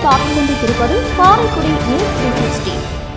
பார்த்துக் கொண்டிருப்பது காரைக்குடி நியூஸ் 360.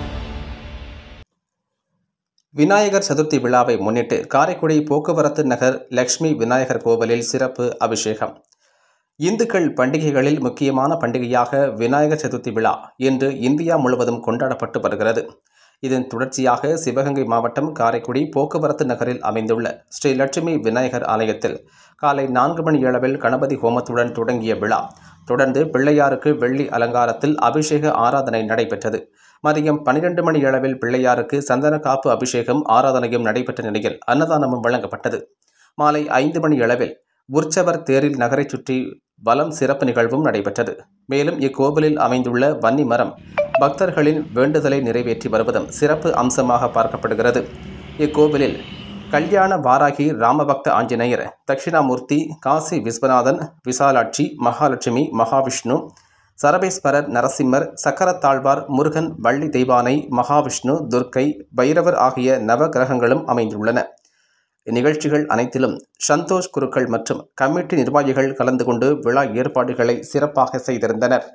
விநாயகர் சதுர்த்தி விழாவை முன்னிட்டு காரைக்குடி போக்குவரத்து நகர் லட்சுமி விநாயகர் கோவிலில் சிறப்பு அபிஷேகம். இந்துக்கள் பண்டிகைகளில் முக்கியமான பண்டிகையாக விநாயகர் சதுர்த்தி விழா இன்று இந்தியா முழுவதும் கொண்டாடப்பட்டு வருகிறது. இதன் தொடர்ச்சியாக சிவகங்கை மாவட்டம் காரைக்குடி போக்குவரத்து நகரில் அமைந்துள்ள ஸ்ரீ லட்சுமி விநாயகர் ஆலயத்தில் காலை 4 மணியளவில் கணபதி ஹோமத்துடன் தொடங்கிய விழா தொடர்ந்து பிள்ளையாருக்கு வெள்ளி அலங்காரத்தில் அபிஷேக ஆராதனை நடைபெற்றது. மதியம் 12 மணியளவில் பிள்ளையாருக்கு சந்தன காப்பு அபிஷேகம் ஆராதனையும் நடைபெற்ற நிலையில் அன்னதானமும் வழங்கப்பட்டது. மாலை 5 மணியளவில் உற்சவர் தேரில் நகரை சுற்றி வலம் சிறப்பு நிகழ்வும் நடைபெற்றது. மேலும் இக்கோவிலில் அமைந்துள்ள வன்னி மரம் பக்தர்களின் வேண்டுதலை நிறைவேற்றி வருவதும் சிறப்பு அம்சமாக பார்க்கப்படுகிறது. இக்கோவிலில் கல்யாண வாராகி ராமபக்த ஆஞ்சநேயர், தட்சிணாமூர்த்தி, காசி விஸ்வநாதன், விசாலாட்சி, மகாலட்சுமி, மகாவிஷ்ணு, சரபேஸ்வரர், நரசிம்மர், சக்கரத்தாழ்வார், முருகன், வள்ளி தெய்வானை, மகாவிஷ்ணு, துர்க்கை, பைரவர் ஆகிய நவ கிரகங்களும் அமைந்துள்ளன. இந்நிகழ்ச்சிகள் அனைத்திலும் சந்தோஷ் குருக்கள் மற்றும் கமிட்டி நிர்வாகிகள் கலந்து கொண்டு விழா ஏற்பாடுகளை சிறப்பாக செய்திருந்தனர்.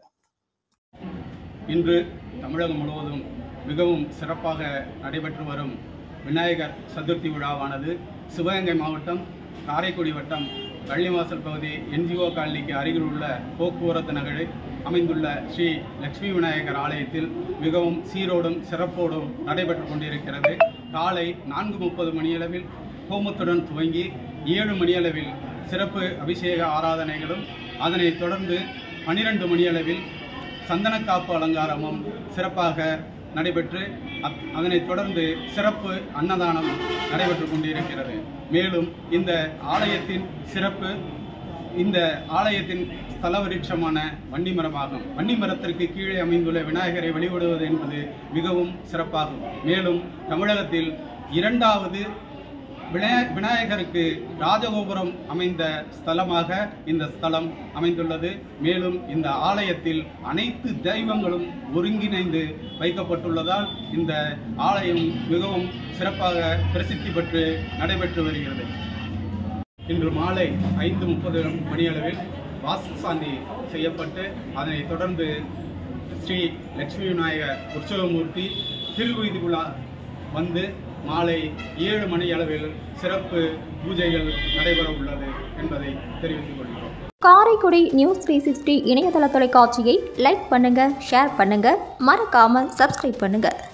இன்று தமிழகம் முழுவதும் மிகவும் சிறப்பாக நடைபெற்று வரும் விநாயகர் சதுர்த்தி விழாவானது சிவகங்கை மாவட்டம் காரைக்குடி வட்டம் பள்ளிவாசல் பகுதி NGO காலனிக்கு அருகில் உள்ள போக்குவரத்து நகரில் அமைந்துள்ள ஸ்ரீ லட்சுமி விநாயகர் ஆலயத்தில் மிகவும் சீரோடும் சிறப்போடும் நடைபெற்று கொண்டிருக்கிறது. காலை 4:30 மணியளவில் ஹோமத்துடன் துவங்கி 7 மணியளவில் சிறப்பு அபிஷேக ஆராதனைகளும், அதனைத் தொடர்ந்து 12 மணியளவில் சந்தனக்காப்பு அலங்காரமும் சிறப்பாக நடைபெற்று அதனைத் தொடர்ந்து சிறப்பு அன்னதானம் நடைபெற்று கொண்டிருக்கிறது. மேலும் இந்த ஆலயத்தின் சிறப்பு, இந்த ஆலயத்தின் ஸ்தலவிருட்சமான வன்னிமரமாகும். வன்னிமரத்திற்கு கீழே அமைந்துள்ள விநாயகரை வழிபடுவது என்பது மிகவும் சிறப்பாகும். மேலும் தமிழகத்தில் 2வது விநாயகருக்கு ராஜகோபுரம் அமைந்த ஸ்தலமாக இந்த ஸ்தலம் அமைந்துள்ளது. மேலும் இந்த ஆலயத்தில் அனைத்து தெய்வங்களும் ஒருங்கிணைந்து வைக்கப்பட்டுள்ளதால் இந்த ஆலயம் மிகவும் சிறப்பாக பிரசித்தி பெற்று நடைபெற்று வருகிறது. இன்று மாலை 5:30 மணியளவில் வாஸ்து சாந்தி செய்யப்பட்டு அதனைத் தொடர்ந்து ஸ்ரீ லட்சுமி விநாயகர் உற்சவமூர்த்தி திருவீதி விழா வந்து மாலை 7 மணியளவில் சிறப்பு பூஜைகள் நடைபெற உள்ளது என்பதை தெரிவித்துக் கொள்கிறோம். காரைக்குடி நியூஸ் 360 இணையதள தொலைக்காட்சியை லைக் பண்ணுங்க, ஷேர் பண்ணுங்க, மறக்காம சப்ஸ்கிரைப் பண்ணுங்க.